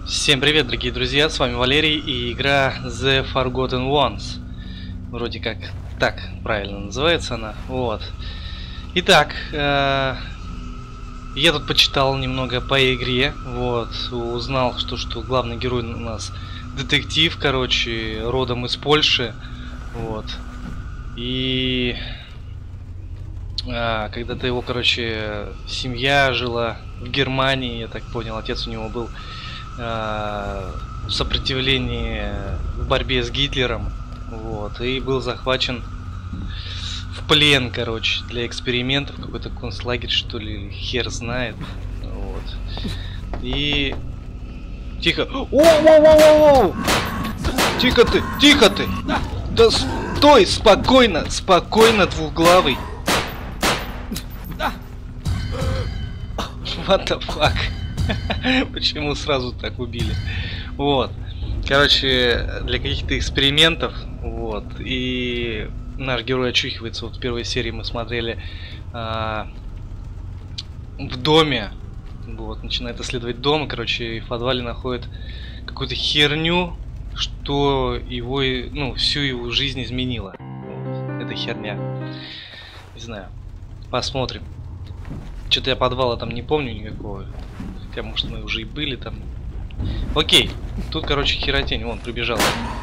Всем привет, дорогие друзья, с вами Валерий и игра The Forgotten Ones. Вроде как так правильно называется она. Вот. Итак, я тут почитал немного по игре. Вот. Узнал, что главный герой у нас детектив, короче, родом из Польши. Вот. И когда-то его, короче, семья жила в Германии, я так понял, отец у него был в сопротивлении в борьбе с Гитлером, вот, и был захвачен в плен, короче, для экспериментов, какой-то концлагерь, что ли, хер знает, вот. И тихо, о-о-о-о-о! Тихо ты, да стой, спокойно, двухглавый. What the fuck? Почему сразу так убили? Вот. Короче, для каких-то экспериментов. Вот. И наш герой очухивается. Вот в первой серии мы смотрели в доме. Вот. Начинает исследовать дом. Короче, и в подвале находит какую-то херню, что его, ну, всю его жизнь изменила. Вот. Это херня. Не знаю. Посмотрим. Что-то я подвала там не помню никакого. Хотя, может, мы уже и были там. Окей. Тут, короче, херотень. Вон, прибежал.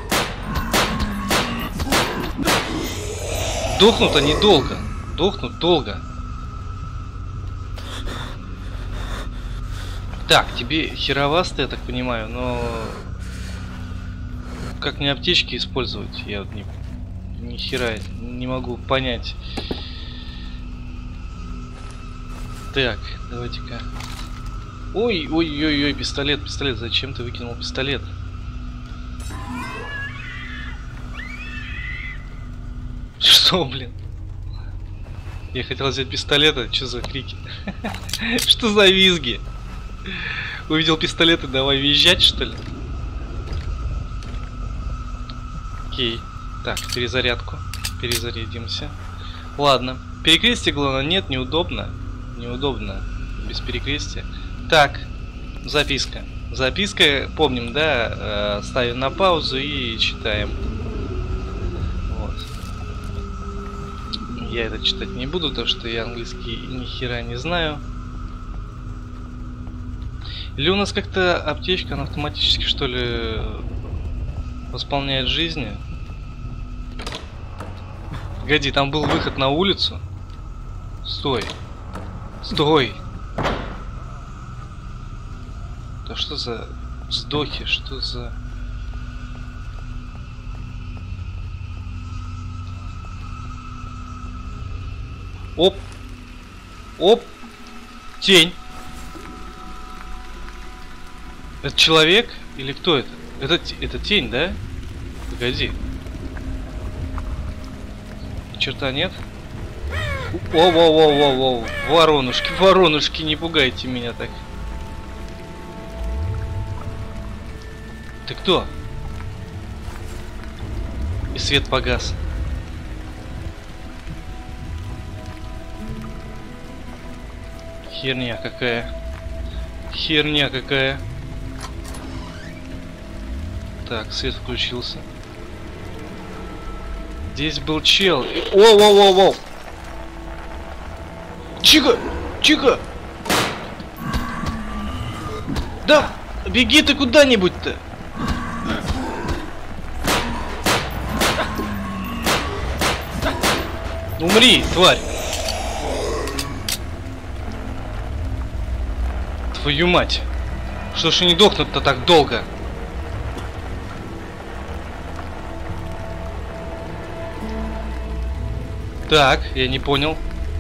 Дохнут они долго. Дохнут долго. Так, тебе херовасто, я так понимаю, но... Как мне аптечки использовать? Я вот ни хера не могу понять. Так, давайте-ка. Ой, пистолет. Зачем ты выкинул пистолет? Что, блин? Я хотел взять пистолет, а что за крики? Что за визги? Увидел пистолет и давай визжать, что ли? Окей. Так, перезарядку. Перезарядимся. Ладно. Перекрестия, главное, нет, неудобно. Неудобно без перекрестия. Так, записка. Записка, помним, да, ставим на паузу и читаем. Вот. Я это читать не буду, потому что я английский ни хера не знаю. Или у нас как-то аптечка, она автоматически, что ли, восполняет жизни? Погоди, там был выход на улицу. Стой. Стой! Да что за вздохи, что за... Оп! Оп! Тень! Это человек? Или кто это? Это тень, да? Погоди. Черта нет? Воу. Воронушки, не пугайте меня так. Ты кто? И свет погас. Херня какая. Так, свет включился. Здесь был чел. Воу. Чика! Да, беги ты куда-нибудь-то. Умри, тварь. Твою мать. Что ж они дохнут-то так долго? Так, я не понял.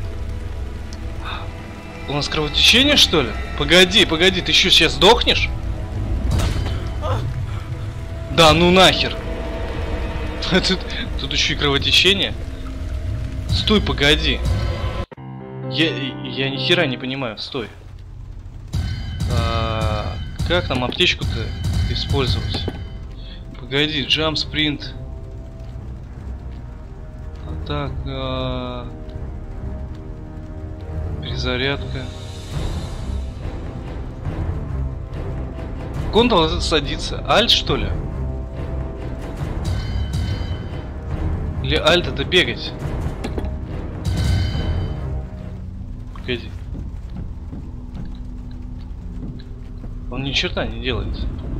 У нас кровотечение, что ли? Погоди, ты еще сейчас сдохнешь? Да ну нахер. Тут еще и кровотечение. Стой, погоди. Я ни хера не понимаю, стой. Как нам аптечку-то использовать? Погоди, jump, sprint. Так, перезарядка. Ctrl это садится. Альт что ли? Или альт это бегать? Погоди. Он ни черта не делает.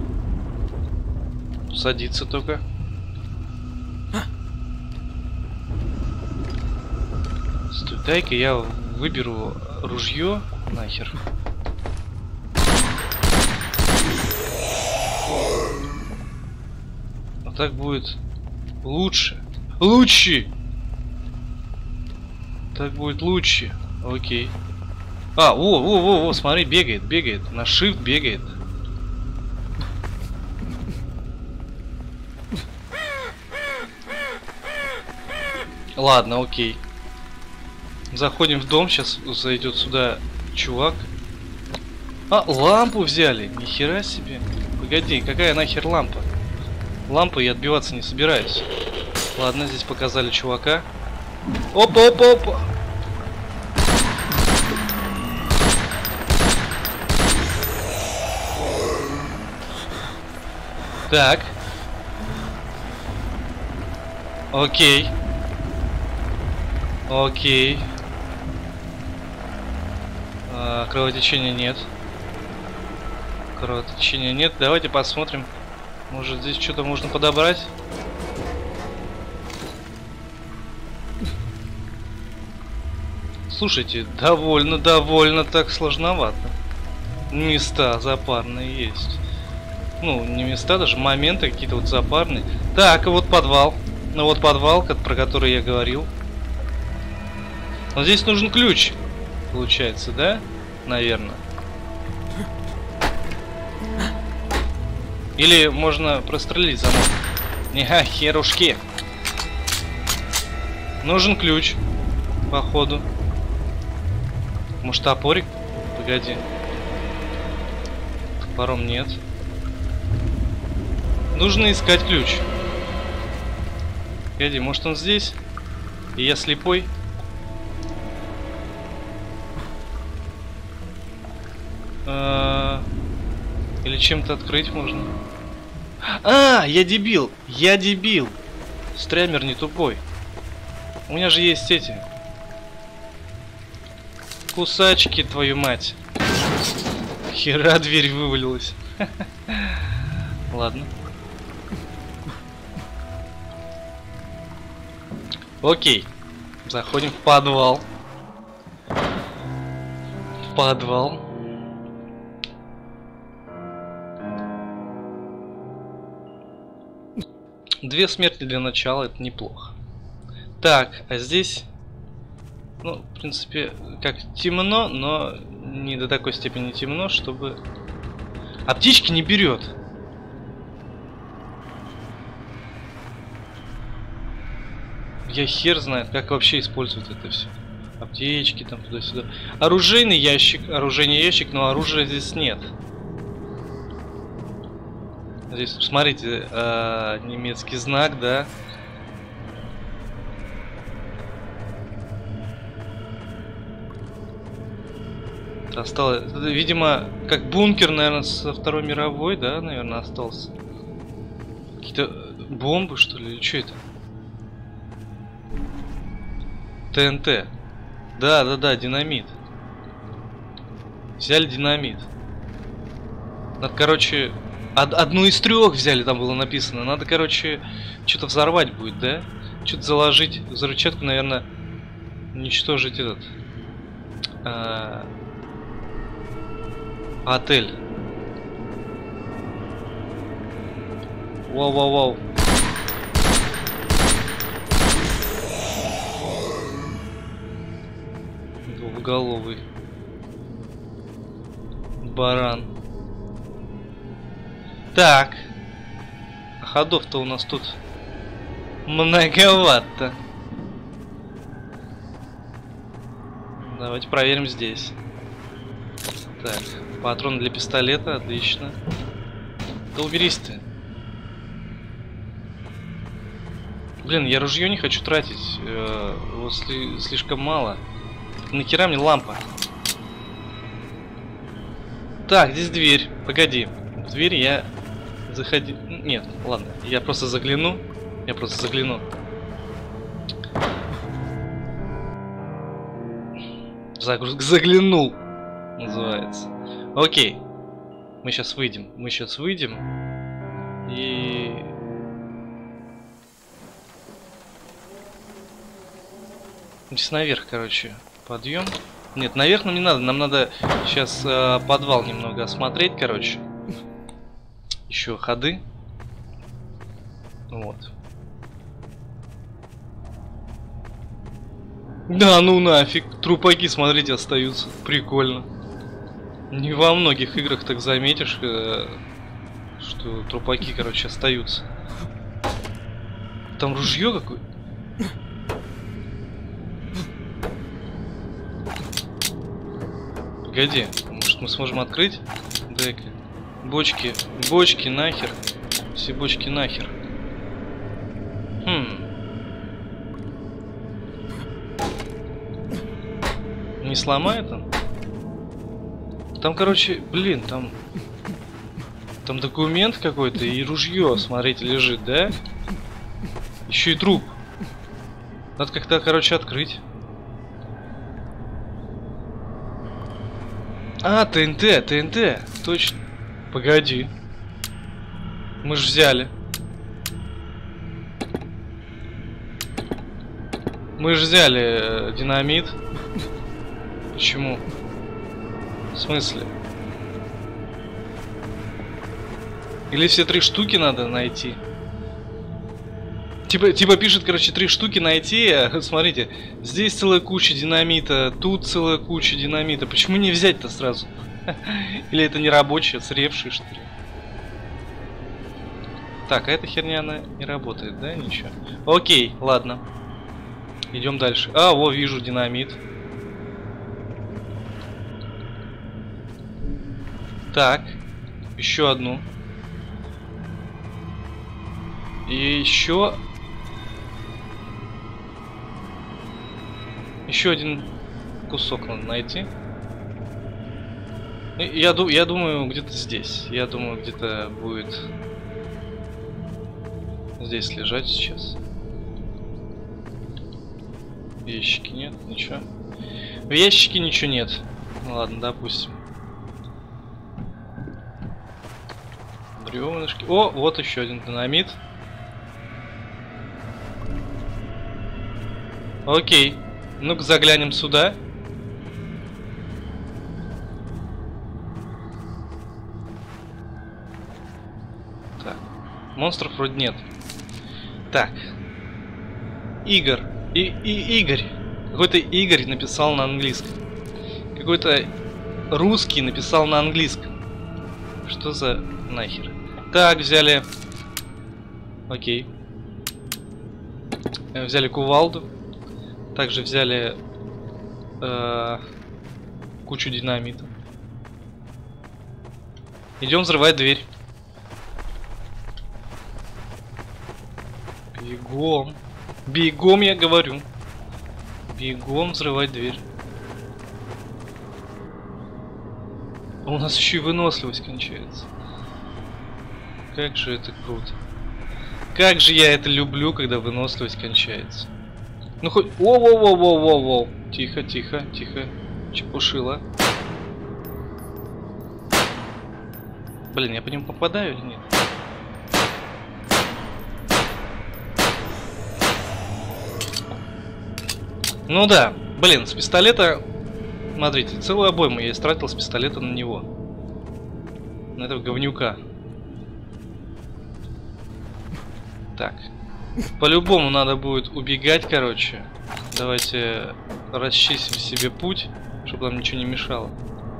Садится только. Стой, дай-ка я выберу ружье нахер. А так будет лучше. Лучше! Так будет лучше. Окей. А, во, смотри, бегает, бегает. На shift бегает. Ладно, окей. Заходим в дом, сейчас зайдет сюда чувак. А, лампу взяли, нихера себе. Погоди, какая нахер лампа? Лампы я отбиваться не собираюсь. Ладно, здесь показали чувака. Опа. Так. Окей. Кровотечения нет. Кровотечения нет. Давайте посмотрим. Может, здесь что-то можно подобрать? Слушайте, довольно так сложновато. Места запарные есть. Ну, не места, даже моменты какие-то вот запарные. Так, и вот подвал. Ну вот подвал, про который я говорил. Но здесь нужен ключ. Получается, да? Наверное. Или можно прострелить замок. Неха, херушки. Нужен ключ. Походу. Может, топорик? Погоди. Топором нет. Нужно искать ключ. Погоди, может он здесь? И я слепой? Или чем-то открыть можно? А, я дебил! Стрямер не тупой. У меня же есть эти кусачки, твою мать. Хера, дверь вывалилась. Ладно. Окей. Заходим в подвал. Две смерти для начала, это неплохо. Так, а здесь... Ну, в принципе, как темно, но не до такой степени темно, чтобы... Аптечки не берет. Я хер знает, как вообще использовать это все. Аптечки там туда-сюда. Оружейный ящик, но оружия здесь нет. Здесь, смотрите, немецкий знак, да. Осталось, видимо, как бункер, наверное, со Второй мировой, да, наверное, остался. Какие-то бомбы, что ли, или что это? ТНТ. Да, динамит. Взяли динамит. Надо, короче, одну из 3 взяли, там было написано. Надо, короче, что-то взорвать будет, да? Что-то заложить. Взрывчатку, наверное, уничтожить этот... отель. Вау. Двухголовый баран. Так. А ходов-то у нас тут многовато. Давайте проверим здесь. Так, патрон для пистолета, отлично. Да уберись ты. Блин, я ружье не хочу тратить. Его слишком мало. Нахера мне лампа? Так, здесь дверь. Погоди. в дверь, я заходи... Нет, ладно, я просто загляну. Заглянул, называется. Окей. Мы сейчас выйдем. И... Здесь наверх, короче, подъем. Нет, наверх нам не надо. Нам надо сейчас подвал немного осмотреть, короче. Еще ходы. Вот. Да ну нафиг. Трупаки, смотрите, остаются. Прикольно. Не во многих играх так заметишь, что трупаки, короче, остаются. Там ружье какое-то. Погоди, может мы сможем открыть? Дай-ка. Бочки нахер. Все бочки нахер. Не сломает он? Там, короче, блин, там документ какой-то и ружье, смотрите, лежит, да? Еще и труп. Надо как-то, короче, открыть. А, ТНТ, точно. Погоди. Мы ж взяли. Динамит. Почему? В смысле? Или все 3 штуки надо найти? Типа пишет, короче, 3 штуки найти. Смотрите, здесь целая куча динамита, тут целая куча динамита. Почему не взять-то сразу? Или это не рабочие, сревшие, что ли? Так, а эта херня, она не работает, да? Ничего. Окей, ладно. Идем дальше. А, во, вижу динамит. Так, еще одну. И еще один кусок надо найти. Я думаю, где-то здесь. Я думаю, где-то будет здесь лежать сейчас. В ящике нет, ничего. В ящике ничего нет. Ну ладно, допустим. Бревнышки. О, вот еще один динамит. Окей. Ну-ка заглянем сюда. Так. Монстров вроде нет. Так. Игорь. Игорь. Какой-то Игорь написал на английском. Какой-то русский написал на английском. Что за нахер? Так, взяли. Окей. Взяли кувалду. Также взяли кучу динамита. Идем взрывать дверь. Бегом. Бегом, я говорю. Бегом взрывать дверь. У нас еще и выносливость кончается. Как же это круто. Как же я это люблю, когда выносливость кончается. Ну хоть... Воу-воу-воу-воу-воу-воу. Тихо, тихо, тихо. Чепушила. Блин, я по нему попадаю или нет? Ну да, блин, с пистолета... Смотрите, целую обойму я истратил с пистолета на него. На этого говнюка. Так. По-любому надо будет убегать, короче. Давайте расчистим себе путь, чтобы нам ничего не мешало.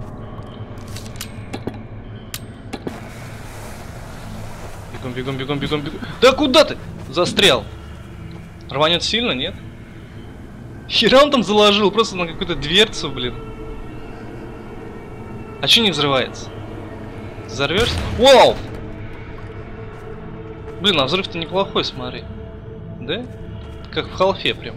Бегом, бегом, бегом, бегом, бегом. Да куда ты? Застрял. Рванет сильно, нет? Хера он там заложил, просто на какую-то дверцу, блин. А че не взрывается? Взорвешься? Вау! Блин, а взрыв-то неплохой, смотри. Да? Как в халфе прям.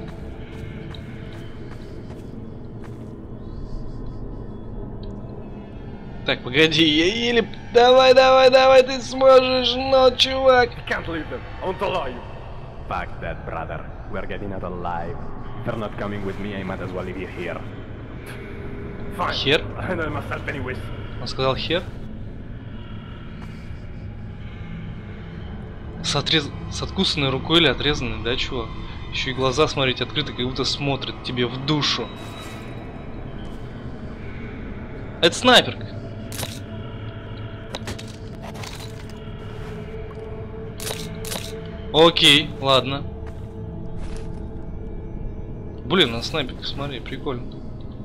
Так, погоди, я еле... Давай, давай, давай, ты сможешь, но, чувак. I can't leave them. I want to lie. Fuck that, brother. We're getting out alive. If they're not coming with me, I might as well leave you here. Fine. Хер? I handle myself anyways. Он сказал хер? С откусанной рукой или отрезанной, да, чувак? Еще и глаза смотреть открыты, как будто смотрят тебе в душу. Это снайперка. Окей, ладно. Блин, на снайперке, смотри, прикольно.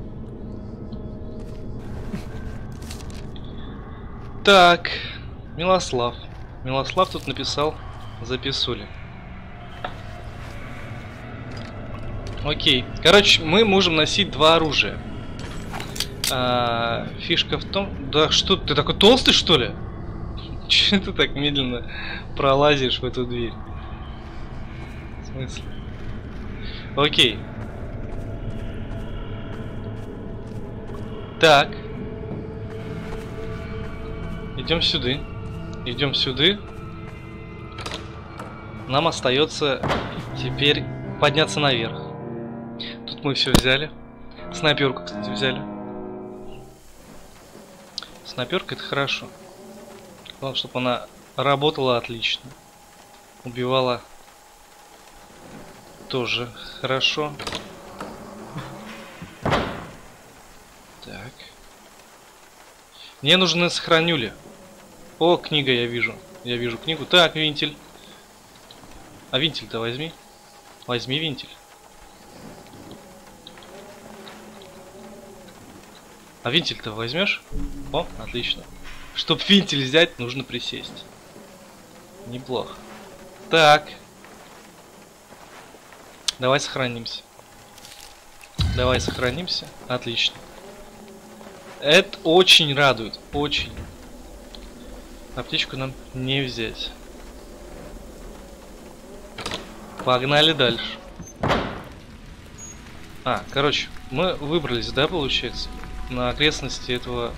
Так, Милослав. Милослав тут написал записули. Окей. Короче, мы можем носить два оружия. Фишка в том... Да что, ты такой толстый, что ли? Че ты так медленно пролазишь в эту дверь? В смысле? Окей. Так. Идем сюда. Идем сюда. Нам остается теперь подняться наверх. Тут мы все взяли. Снайперку, кстати, взяли. Снайперка — это хорошо. Главное, чтобы она работала отлично. Убивала тоже хорошо. Так. Мне нужны сохранюли. О, книга я вижу. Я вижу книгу. Так, вентиль. А вентиль-то возьми. Возьми вентиль. А вентиль-то возьмешь? О, отлично. Чтобы вентиль взять, нужно присесть. Неплохо. Так. Давай сохранимся. Давай сохранимся. Отлично. Это очень радует. Очень. Аптечку нам не взять. Погнали дальше. Короче, мы выбрались, да, получается, на окрестности этого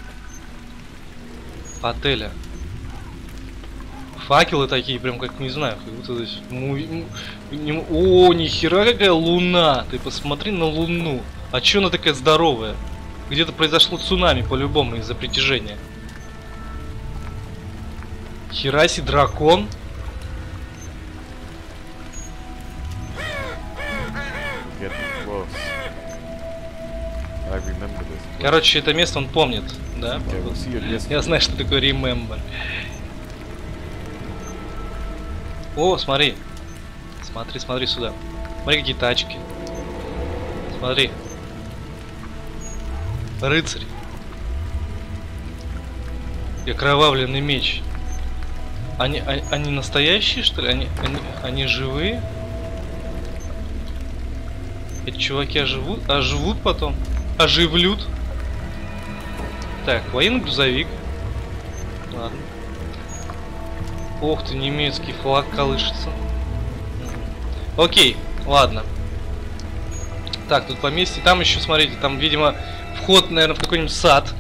отеля. Факелы такие, прям как, не знаю, как будто здесь... О, нихера какая луна! Ты посмотри на луну. А чё она такая здоровая? Где-то произошло цунами по-любому из-за притяжения. Хераси, дракон. Короче, это место он помнит, да? Я знаю, что такое remember. О, смотри. Смотри, смотри сюда. Смотри, какие тачки. Смотри. Рыцарь. И окровавленный меч. Они настоящие, что ли? Они живые? Эти чуваки оживут потом? Оживлют? Так, военный грузовик. Ладно. Ох ты, немецкий флаг колышется. Окей, ладно. Так, тут поместье. Там еще, смотрите, там, видимо, вход, наверное, в какой-нибудь сад.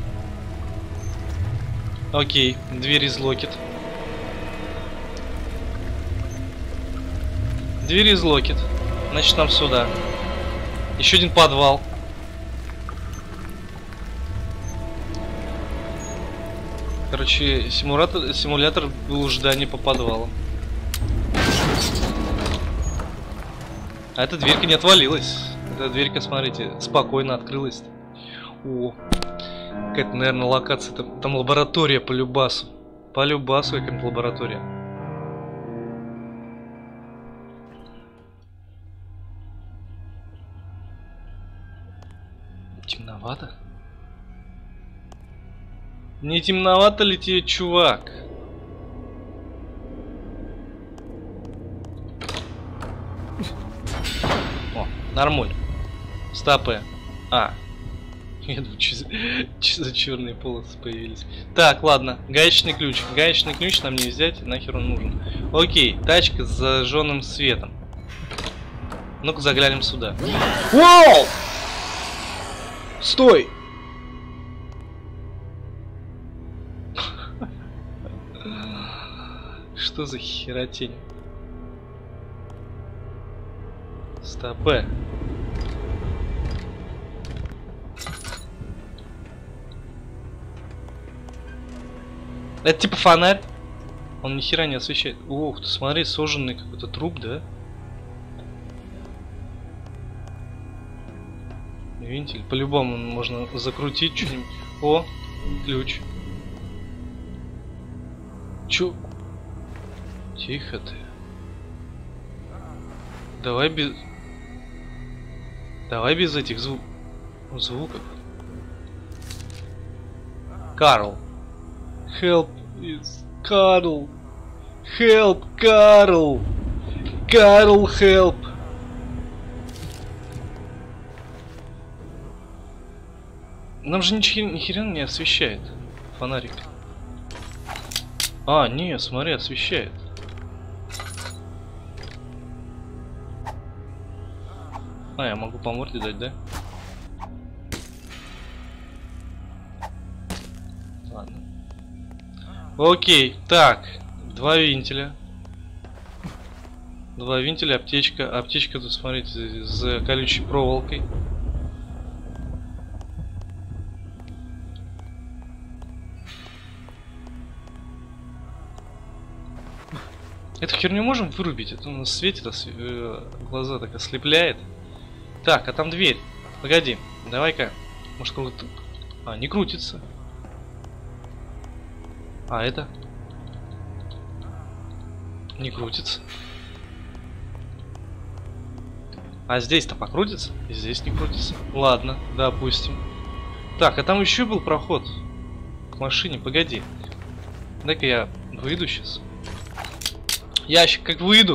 Окей, дверь из локет. Дверь из локет. Значит, нам сюда. Еще один подвал. Короче, симулятор блуждания по подвалам. А эта дверька не отвалилась. Эта дверька, смотрите, спокойно открылась. О, какая-то, наверное, локация. Там лаборатория по любасу. По любасу какая-то лаборатория. Темновато? Не темновато ли тебе, чувак? О, нормуль. Стопы. Я думаю, что за черные полосы появились. Так, ладно. Гаечный ключ. Гаечный ключ нам не взять. Нахер он нужен? Окей, тачка с зажженным светом. Ну-ка заглянем сюда. Вау! Стой! Что за херотень? Стопэ. Это типа фонарь? Он ни хера не освещает. Ух ты, смотри, сожженный какой-то труп, да? Вентиль. По-любому можно закрутить что-нибудь. О, ключ. Чё? Тихо ты. Давай без... Давай без этих звуков. Карл. Help is Карл. Help, Карл. Карл, help. Нам же ни хрена не освещает фонарик. А, не, смотри, освещает. А, я могу по морде дать, да? Ладно. Окей, так. 2 вентиля. 2 вентиля, аптечка. Аптечка тут, смотрите, с колючей проволокой. Эту херню можем вырубить? Это у нас светит, глаза так ослепляет. Так, а там дверь. Погоди, давай-ка. Может, круто. А, не крутится. А это? Не крутится. А здесь-то покрутится? И здесь не крутится. Ладно, допустим. Так, а там еще был проход к машине. Погоди. Дай-ка я выйду сейчас. Ящик как выйду.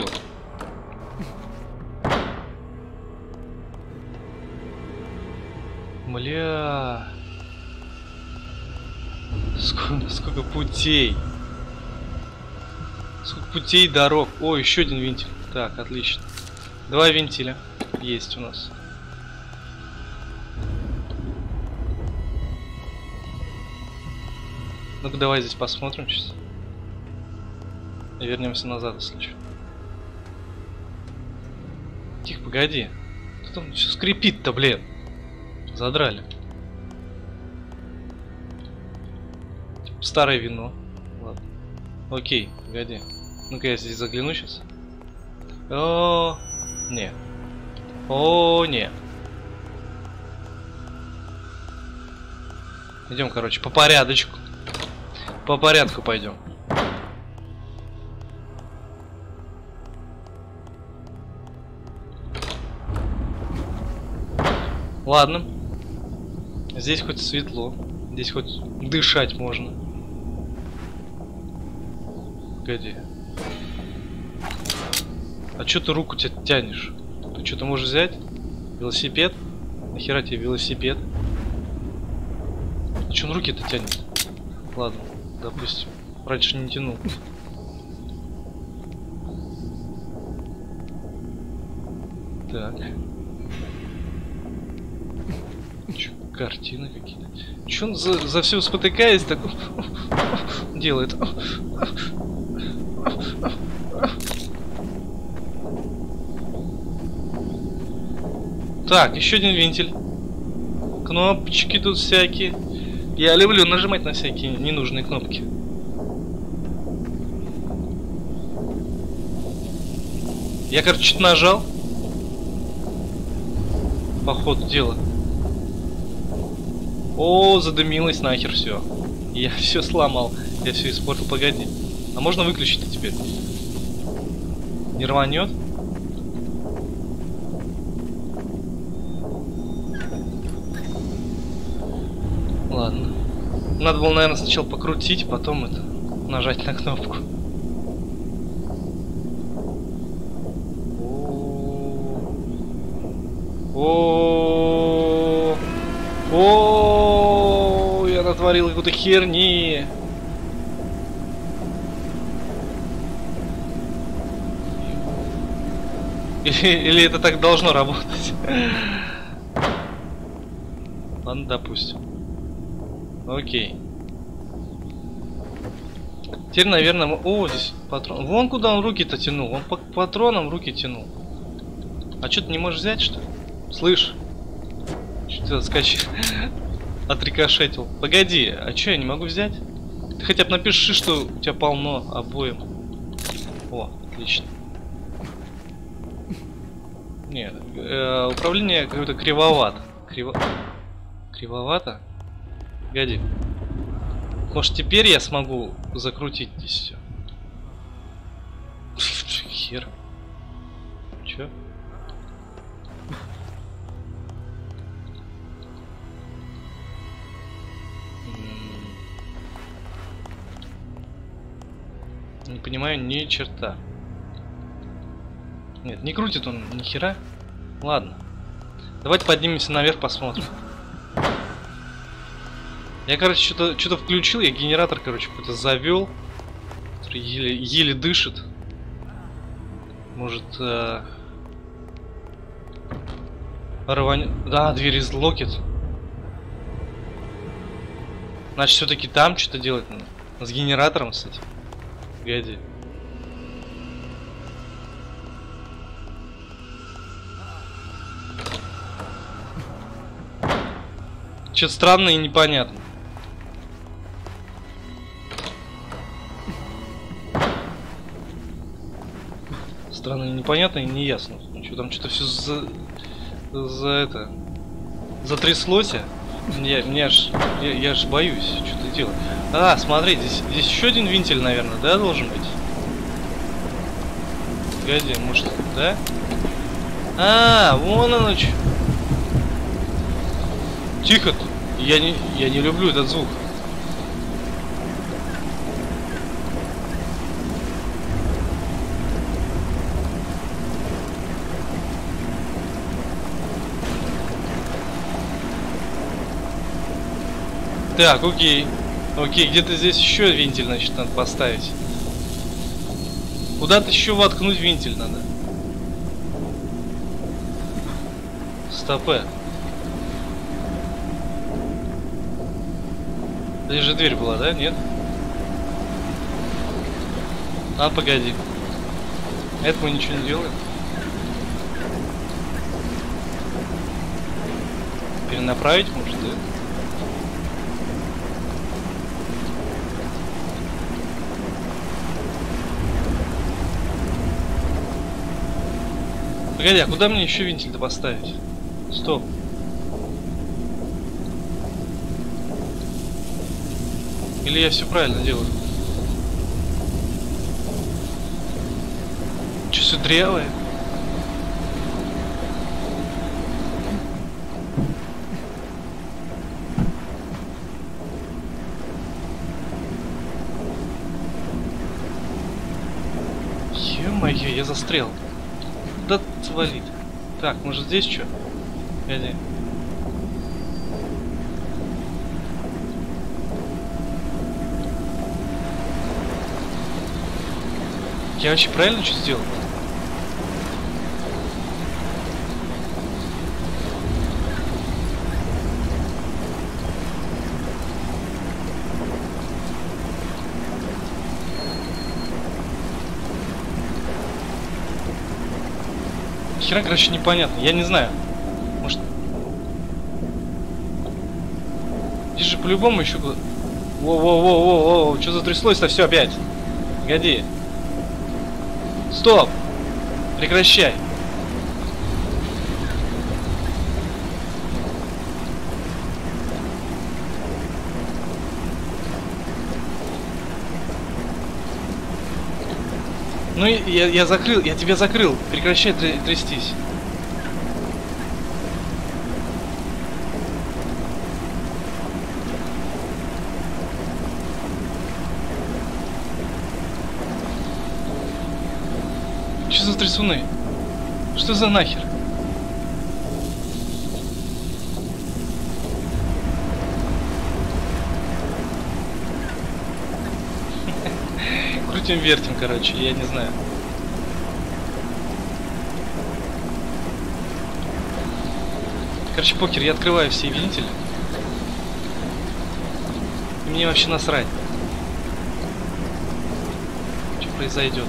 Бля. Сколько путей. Сколько путей, дорог. О, еще один вентиль. Так, отлично. 2 вентиля есть у нас. Ну-ка давай здесь посмотрим сейчас. И вернемся назад, если что. Тихо, погоди. Кто там все скрипит-то, блин? Задрали. Старое вино. Ладно. Окей, погоди. Ну-ка я здесь загляну сейчас. О, не. О, не. Идем, короче, по порядочку. По порядку пойдем. Ладно. Здесь хоть светло. Здесь хоть дышать можно. Погоди. А чё ты руку тянешь? Ты что-то можешь взять? Велосипед? Нахера тебе велосипед? Чё он руки-то тянет? Ладно, допустим. Раньше не тянул. Так. Чё, картины какие-то? Чё он за все спотыкаясь так делает? Так, еще один вентиль. Кнопочки тут всякие. Я люблю нажимать на всякие ненужные кнопки. Я, короче, что-то нажал. По ходу дела. О, задымилось нахер все. Я все сломал. Я все испортил. Погоди. А можно выключить теперь? Не рванет? Ладно. Надо было, наверное, сначала покрутить, потом это нажать на кнопку. О, я натворил какую-то херни. Или это так должно работать? Ладно, допустим. Окей. Теперь, наверное... О, здесь патрон. Вон куда он руки-то тянул. Он по патронам руки тянул. А что ты не можешь взять, что ли? Слышь? Что-то скачи. Отрикошетил. Погоди, а что я не могу взять? Ты хотя бы напиши, что у тебя полно обоим. О, отлично. Нет, управление какое-то кривовато. Кривовато? Погоди. Может, теперь я смогу закрутить здесь все? Хер. Чё? Не понимаю ни черта. Нет, не крутит он ни хера. Ладно. Давайте поднимемся наверх, посмотрим. Я, короче, что-то включил, я генератор, короче, какой-то завел, который еле дышит. Может, Да, дверь из локет. Значит, все-таки там что-то делать надо. С генератором, кстати. Погоди. Что-то странно и непонятно. Странно и непонятно и неясно. Ну что, там что-то все затряслось. Я ж боюсь что-то делать. А, смотри, здесь еще один вентиль, наверное, да, должен быть? Погоди, может, да? А, вон оно что. Тихо ты. Я не люблю этот звук. Так, окей. Окей, где-то здесь еще вентиль, значит, надо поставить. Куда-то еще воткнуть вентиль надо. Стопэ. Здесь же дверь была, да? Нет? А, погоди. Это мы ничего не делаем. Перенаправить, может, да? Погоди, а куда мне еще вентиль-то поставить? Стоп. Или я все правильно делаю? Че, все древое? Ё-моё, я застрял. Да свалит. Так, может здесь что? Погоди. Я вообще правильно что сделал? Хера, короче, непонятно. Я не знаю. Может... Здесь же по-любому еще... Воу-воу-воу-воу-воу. Что затряслось-то все опять? Погоди. Стоп! Прекращай! Ну я закрыл, я тебя закрыл. Прекращай трястись. Что за трясуны? Что за нахер? Крутим-вертим, короче, я не знаю. Короче, покер, я открываю все вентили. И мне вообще насрать. произойдет.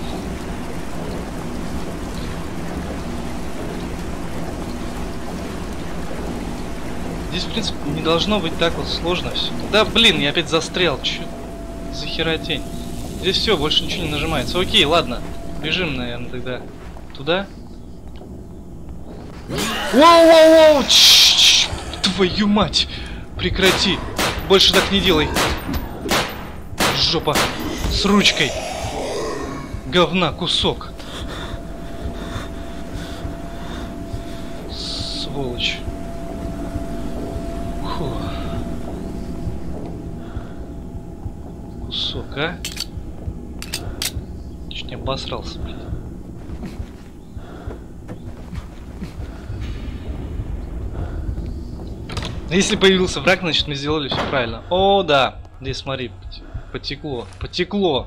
Здесь, в принципе, не должно быть так вот сложно все. Да, блин, я опять застрял. Чё за херотень? Здесь все, больше ничего не нажимается. Окей, ладно. Бежим, наверное, тогда туда. Воу-воу-воу! Твою мать! Прекрати! Больше так не делай! Жопа! С ручкой! Говна кусок! Сволочь! Фу. Кусок, а? Чуть не обосрался, блин. Если появился враг, значит мы сделали все правильно. О, да. Здесь смотри, потекло. Потекло.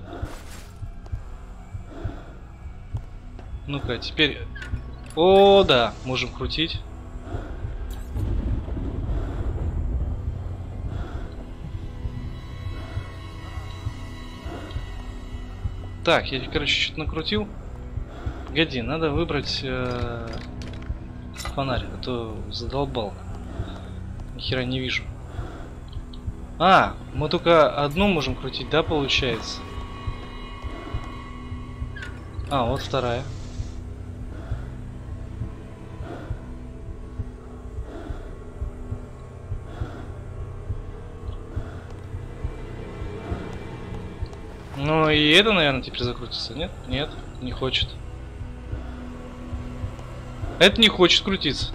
Ну-ка, теперь... О, да. Можем крутить. Так, я, короче, что-то накрутил. Погоди, надо выбрать фонарь, а то задолбал. Ни хера не вижу. А, мы только одну можем крутить, да, получается? А, вот вторая. Ну и это, наверное, теперь закрутится, нет? Нет, не хочет. Это не хочет крутиться.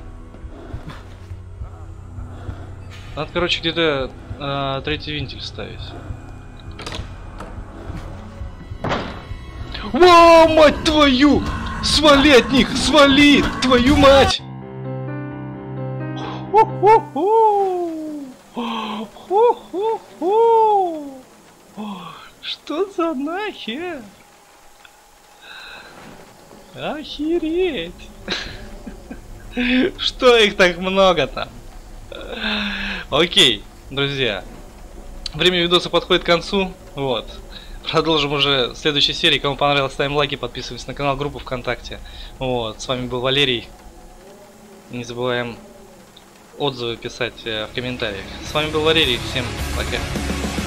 Надо, короче, где-то третий винтель ставить. Вау, мать твою! Свали от них! Свали! Твою мать! Ху-ху-ху! Ху-ху-ху! Что за нахер? Охереть! Что их так много там? Окей, друзья. Время видоса подходит к концу. Вот. Продолжим уже в следующей серии. Кому понравилось, ставим лайки, подписываемся на канал, группу ВКонтакте. Вот. С вами был Валерий. Не забываем отзывы писать в комментариях. С вами был Валерий. Всем пока.